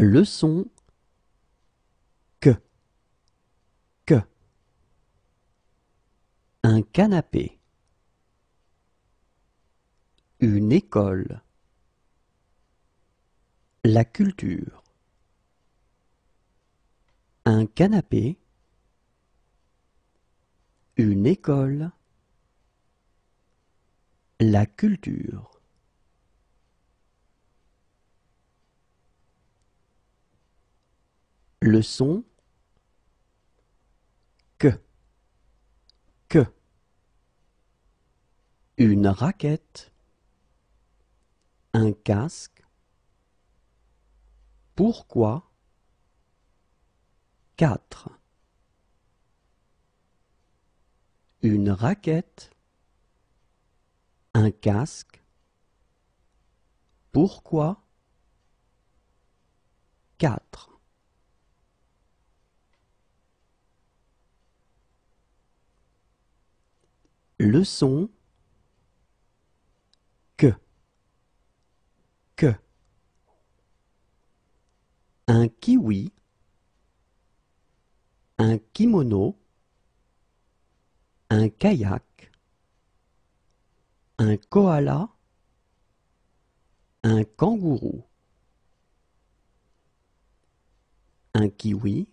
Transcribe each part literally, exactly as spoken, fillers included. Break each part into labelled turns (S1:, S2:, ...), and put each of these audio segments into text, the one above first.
S1: Le son que, que. Un canapé. Une école. La culture. Un canapé. Une école. La culture. Le son que, que. Une raquette. Un casque. Pourquoi? Quatre. Une raquette. Un casque. Pourquoi? Quatre. Le son que, que. Un kiwi. Un kimono. Un kayak. Un koala. Un kangourou. Un kiwi.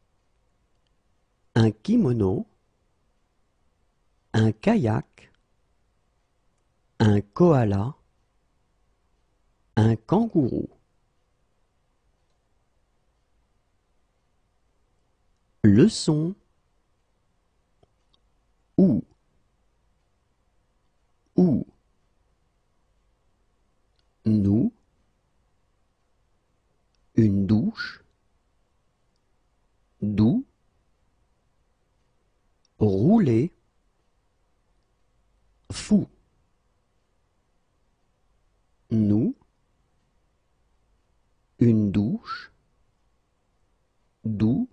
S1: Un kimono. Un kayak. Un koala. Un kangourou. Le son ou, ou. Nous. Une douche. D'où. Rouler. Fou. Nous. Une douche. D'où.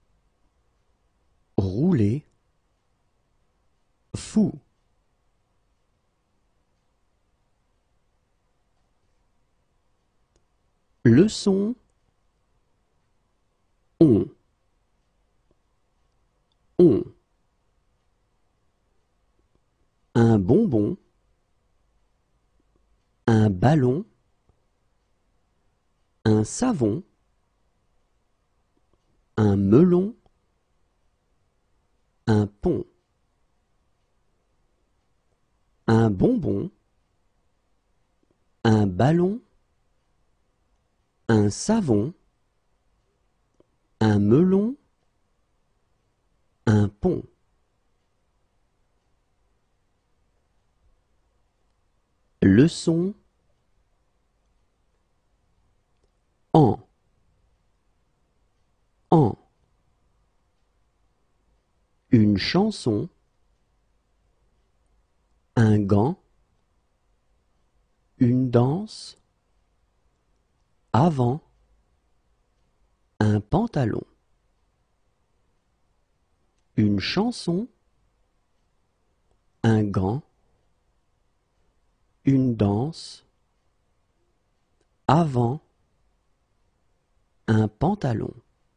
S1: Rouler. Fou. Le son on, on. Un bonbon. Un ballon. Un savon. Un melon. Un pont. Un bonbon. Un ballon. Un savon. Un melon. Un pont. Le son en, en. Une chanson. Un gant. Une danse. Avant. Un pantalon. Une chanson. Un gant. Une danse. Avant. Un pantalon.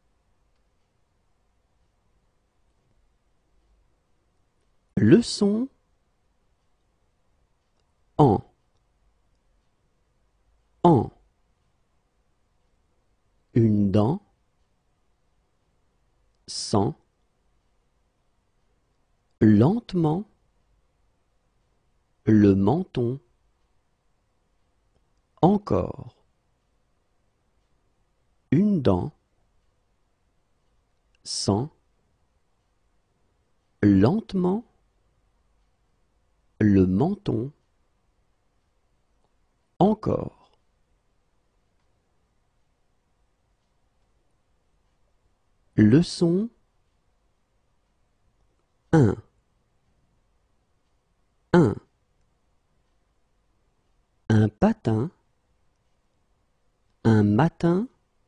S1: Le son en, en. Une dent. Sans. Lentement. Le menton. Encore. Une dent. Sans. Lentement. Le menton. Encore. Le son un, un. Un patin. Un matin.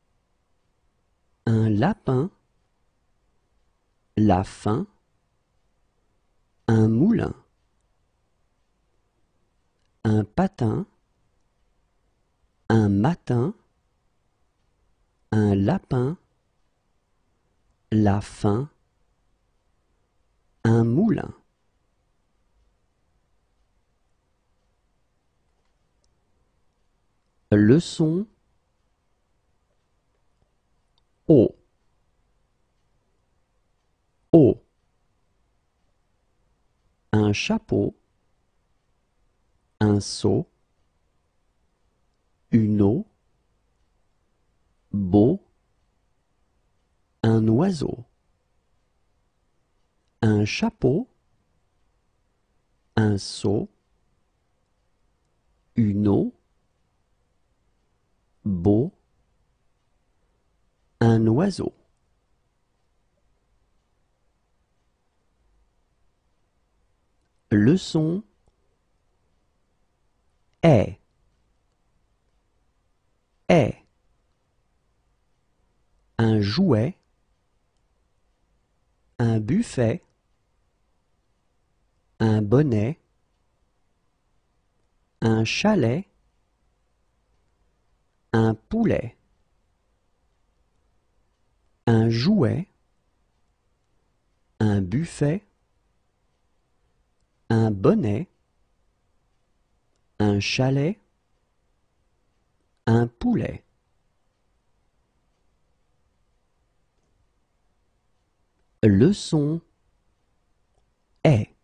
S1: Un lapin. La fin. Un moulin. Un patin. Un matin. un lapin, la faim, un moulin. Leçon O. O. Un chapeau, un seau, une eau, beau, un oiseau. Un chapeau, un seau, une eau, beau, un oiseau. Leçon est, est. Un jouet, un buffet, un bonnet, un chalet, un poulet. Un jouet, un buffet, un bonnet, un chalet, un poulet. Leçon est,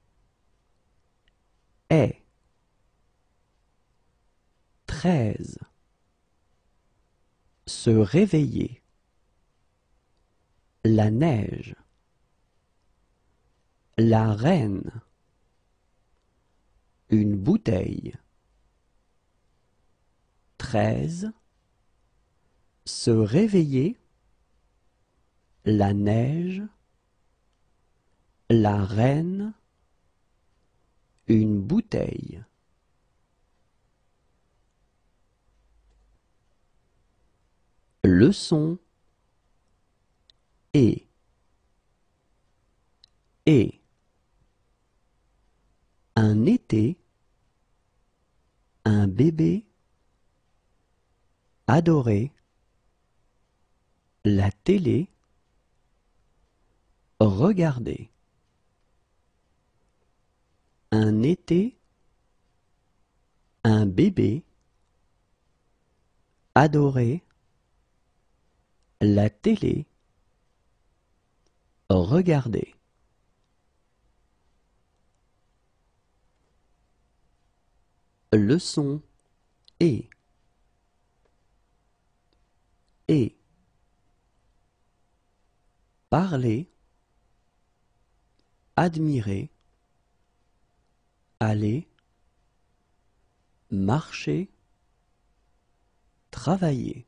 S1: est. Treize. Se réveiller. La neige. La reine. Une bouteille. Treize. Se réveiller. La neige. La reine. Une bouteille. Leçon et, et. Un été, un bébé, adorer, la télé, regarder. Un été, un bébé, adorer, la télé, regarder. Leçon et, et. Parler, admirer, aller, marcher, travailler.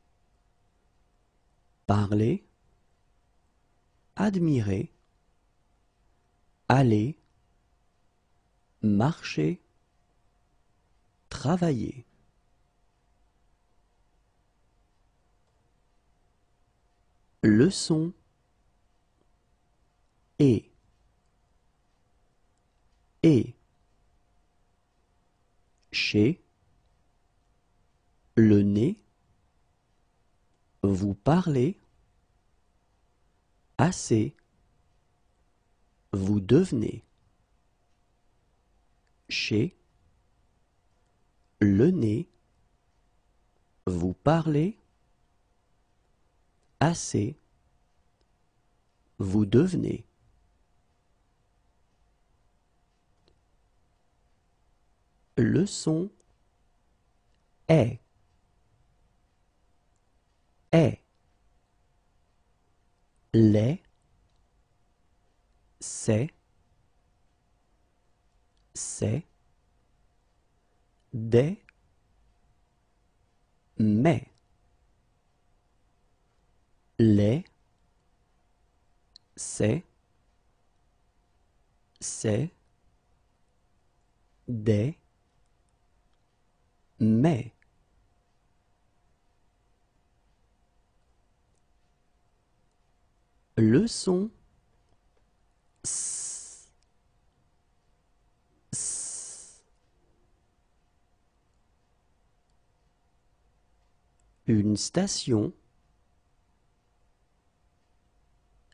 S1: Parler, admirer, aller, marcher, travailler. Leçon et, et. Chez, le nez, vous parlez, assez, vous devenez. Chez, le nez, vous parlez, assez, vous devenez. Leçon est, est. Les, c'est, c'est, des, mais. Les, c'est, c'est, des, mais. Leçon s, s. Une station,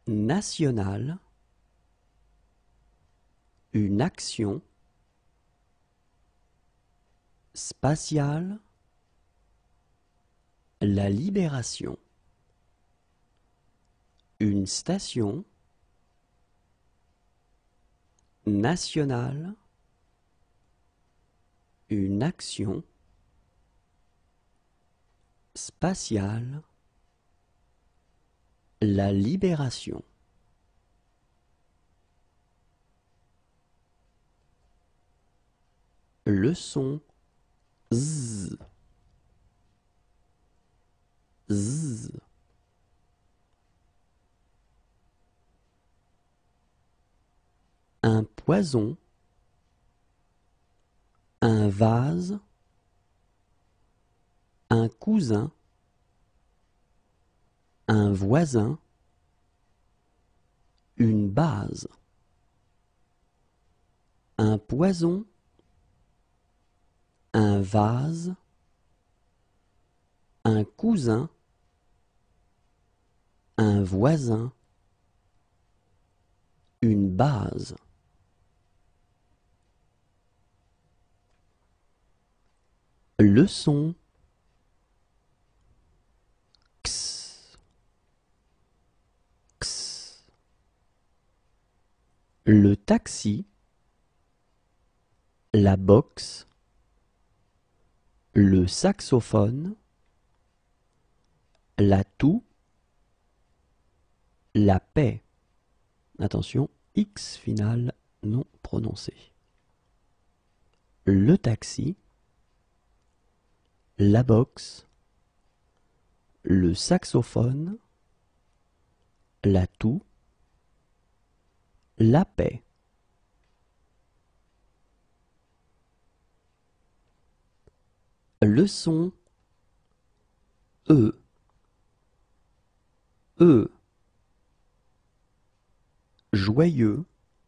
S1: national, une action spatiale, la libération, une station nationale, une action spatiale, la libération. Le son Z. Z. Un poison, un vase, un cousin, un voisin, une base. Un poison, un vase, un cousin, un voisin, une base. Le son X. X. Le taxi, la boxe, le saxophone, la toux, la paix. Attention, X final non prononcé. Le taxi, la boxe, le saxophone, la toux, la paix. Le son E. E. Joyeux,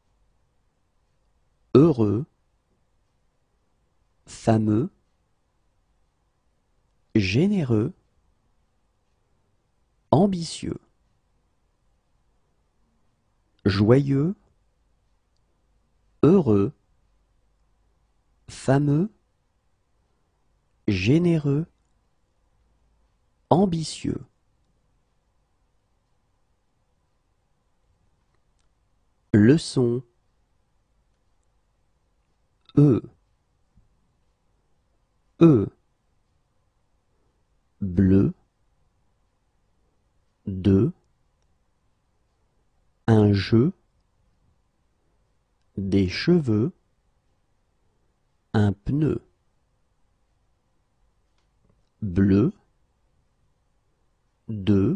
S1: heureux, fameux, généreux, ambitieux. Joyeux, heureux, fameux, généreux, ambitieux. Le son E. E. Bleu, de, un jeu, des cheveux, un pneu. Bleu, de,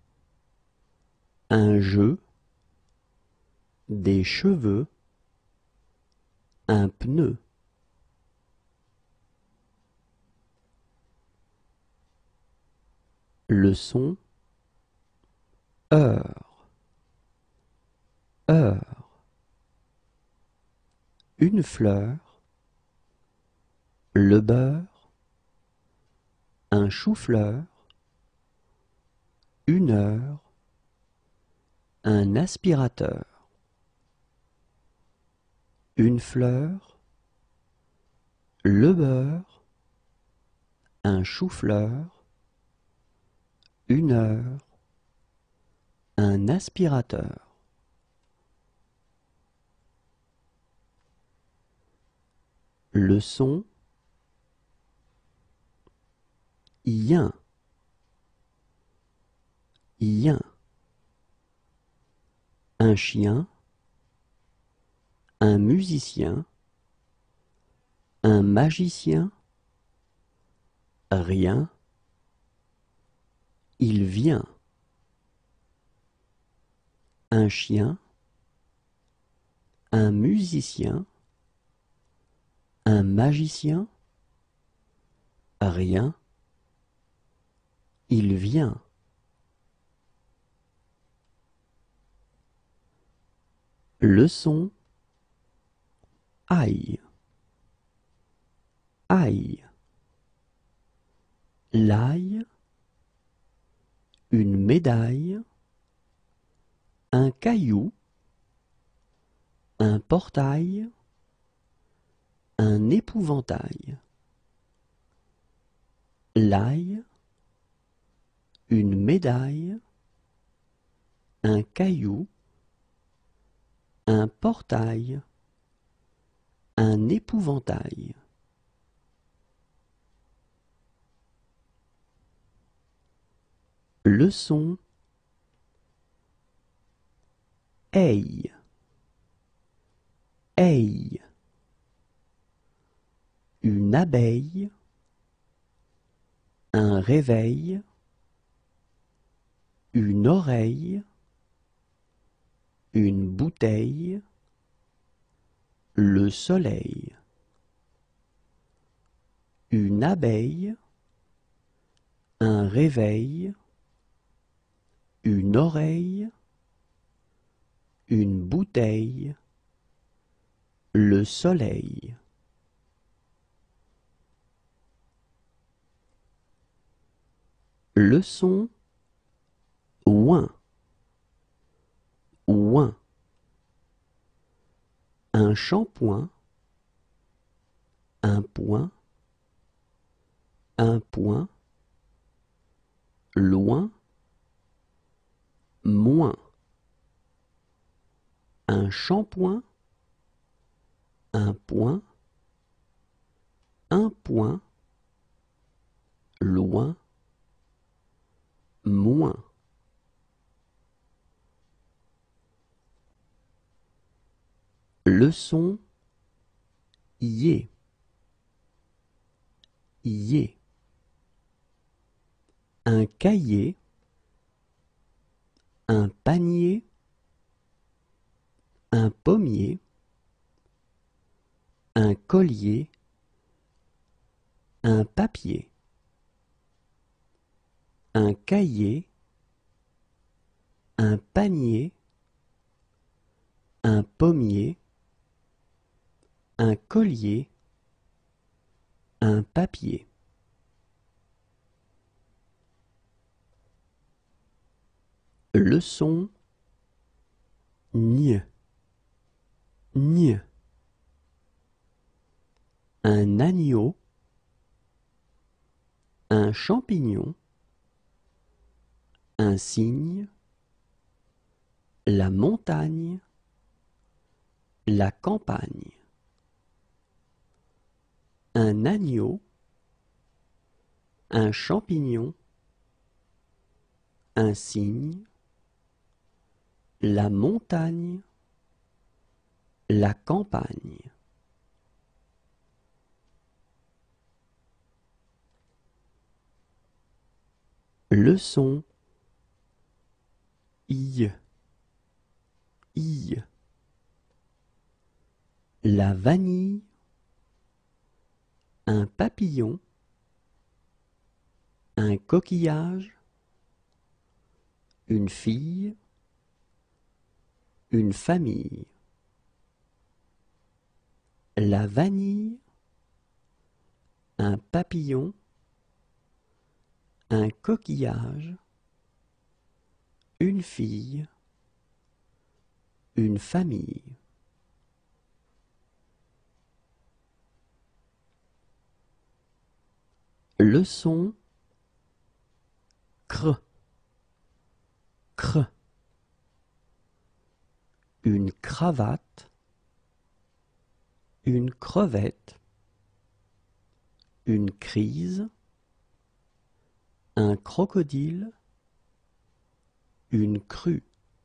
S1: un jeu, des cheveux, un pneu. Le son heure. Heure. Une fleur, le beurre, un chou-fleur, une heure, un aspirateur. Une fleur, le beurre, un chou-fleur, une heure, un aspirateur. Le son yin. Yin. Un chien, un musicien, un magicien, rien, il vient. Un chien, un musicien, un magicien, rien, il vient. Le son aïe. Aïe. L'ail, une médaille, un caillou, un portail, un épouvantail. L'ail, une médaille, un caillou, un portail, un épouvantail. Leçon Aille, aille. Une abeille, un réveil, une oreille, une bouteille, le soleil. Une abeille, un réveil, une oreille, une bouteille, le soleil. Leçon ouin, ouin. Un shampoing, un point, un point, loin, moins. Un shampoing, un point, un point, loin, moins. Leçon yé, yé. Un cahier, un panier, un pommier, un collier, un papier. Un cahier, un panier, un pommier, un collier, un papier. Leçon gne, gne. Un agneau, un champignon, un cygne, la montagne, la campagne. Un agneau, un champignon, un cygne, la montagne, la campagne. Leçon I, I. La vanille, un papillon, un coquillage, une fille, une famille. La vanille, un papillon, un coquillage, une fille, une famille. Leçon cr, cr. Une cravate, une crevette, une crise, un crocodile, une crue.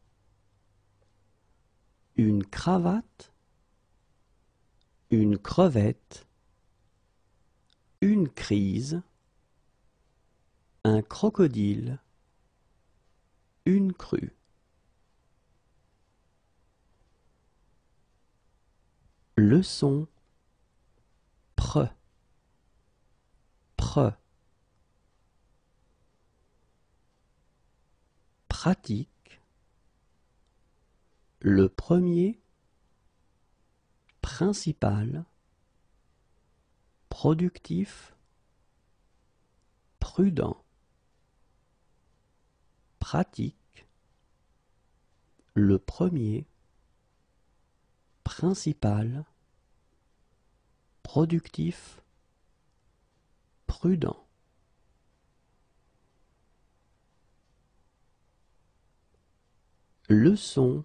S1: Une cravate, une crevette, une crise, un crocodile, une crue. Leçon pr, pr. Pratique. Le premier, principal, productif, prudent. Pratique, le premier, principal, productif, prudent. Leçon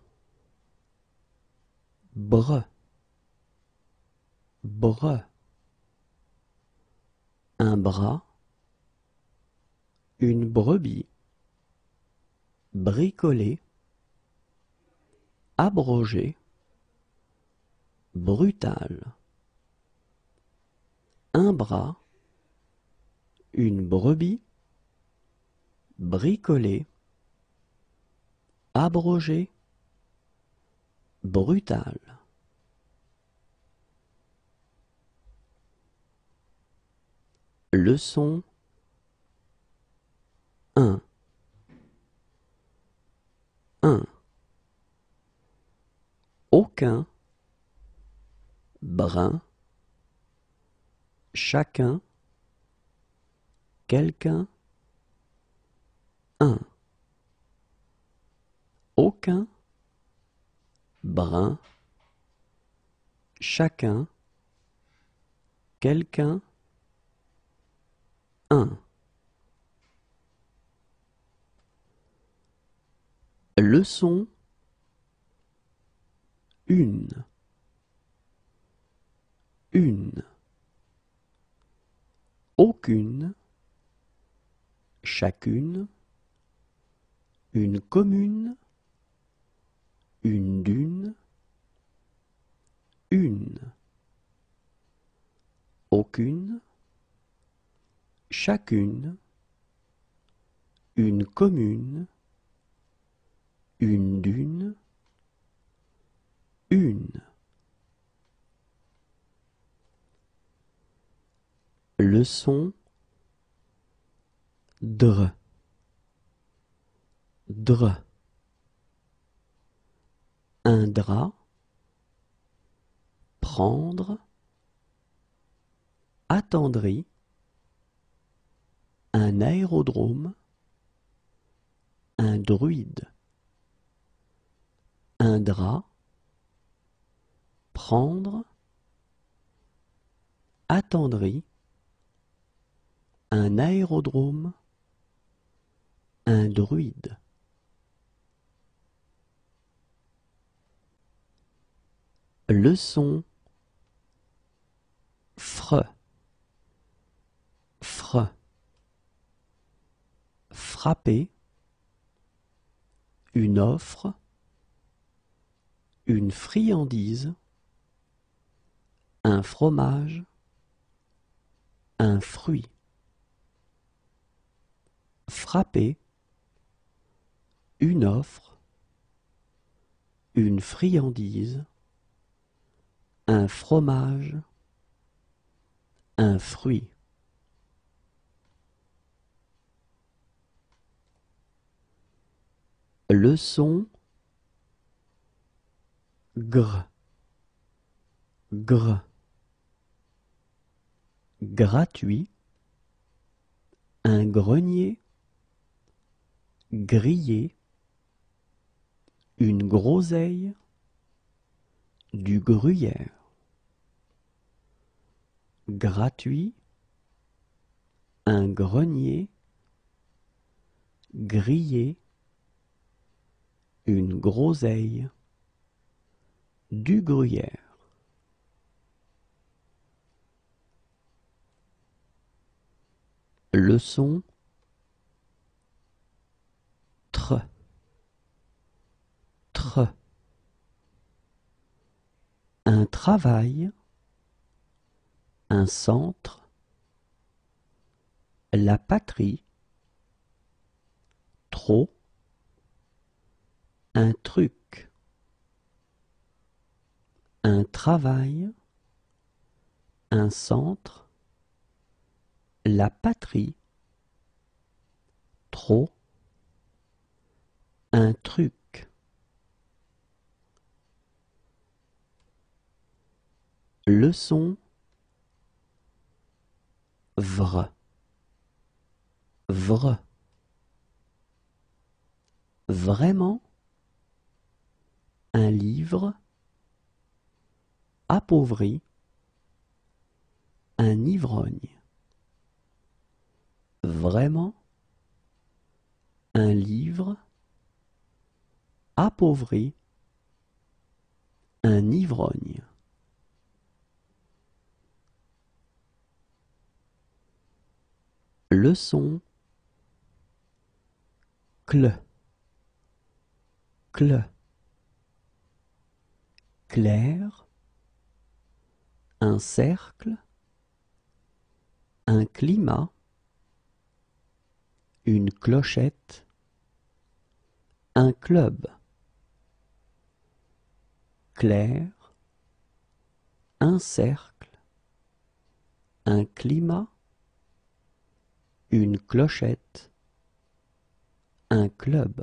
S1: bre, bre. Un bras, une brebis, bricoler, abroger, brutal. Un bras, une brebis, bricoler, abroger, brutal. Leçon un. un. Aucun, brin, chacun, quelqu'un, un. Aucun, brin, chacun, quelqu'un, un. Leçon une. Une. Aucune, chacune, une commune, une dune, une. Aucune, chacune, une commune, une dune, une. Leçon dre, dre. Un drap, prendre, attendri, un aérodrome, un druide. Un drap, prendre, attendri, un aérodrome, un druide. Leçon fre, fre. Frapper, une offre, une friandise, un fromage, un fruit. Frapper, une offre, une friandise, un fromage, un fruit. Leçon gr, gr. Gratuit, un grenier, grillé, une groseille, du gruyère. Gratuit, un grenier, grillé, une groseille, du gruyère. Leçon tre, tre. Un travail, un centre, la patrie, trop, un truc. Un travail, un centre, la patrie, trop, un truc. Leçon vre, vre. Vraiment, un livre, appauvri, un ivrogne. Vraiment, un livre, appauvri, un ivrogne. Leçon cle, cle, clair, un cercle, un climat, une clochette, un club. Clair, un cercle, un climat, une clochette, un club.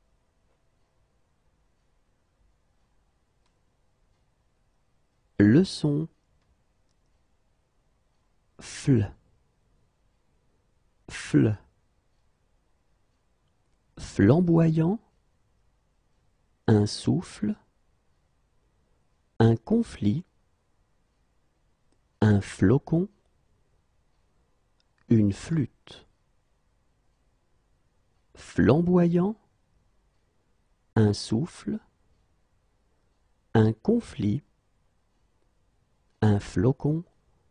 S1: Leçon fl, fl, flamboyant, un souffle, un conflit, un flocon, une flûte. Flamboyant, un souffle, un conflit, un flocon,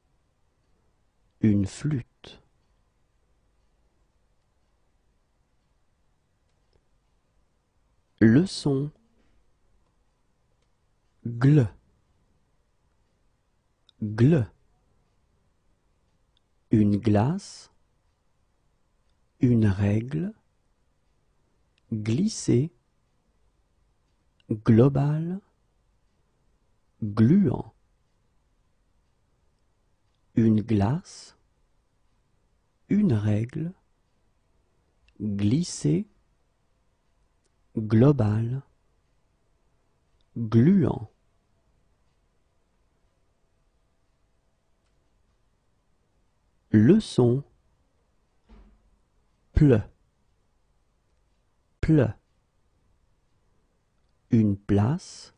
S1: une flûte. Leçon gle, gle, une glace, une règle, glisser, global, gluant. Une glace, une règle, glisser, global, gluant. Leçon ple, ple, une place,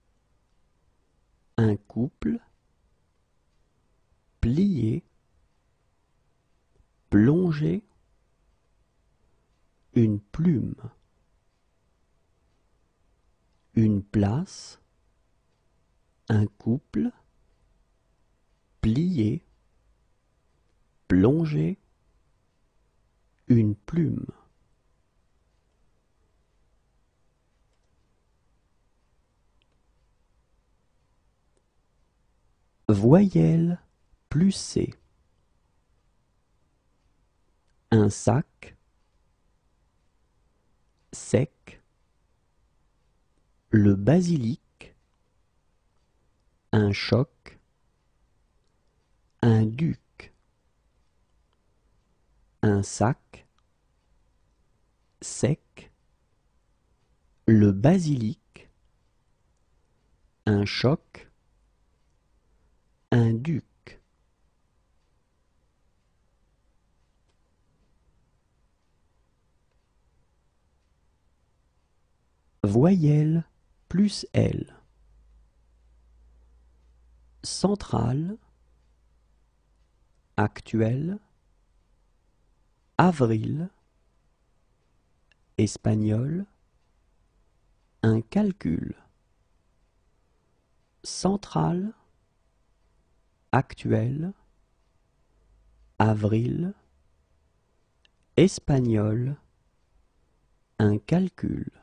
S1: un couple, plier, plonger, une plume. Une place, un couple, plier, plonger, une plume. Voyelle plus C. Un sac, sec, le basilic, un choc, un duc. Un sac, sec, le basilic, un choc, un duc. Voyelle plus L. Centrale, actuel, avril, espagnol, un calcul. Centrale, actuel, avril, espagnol, un calcul.